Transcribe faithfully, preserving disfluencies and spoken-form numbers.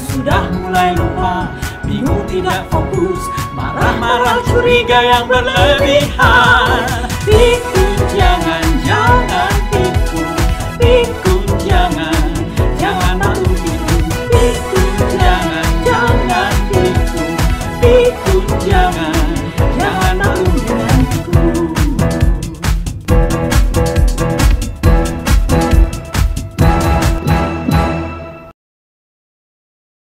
sudah mulai lupa, bingung tidak fokus, marah-marah curiga yang berlebihan. Itu jangan-jangan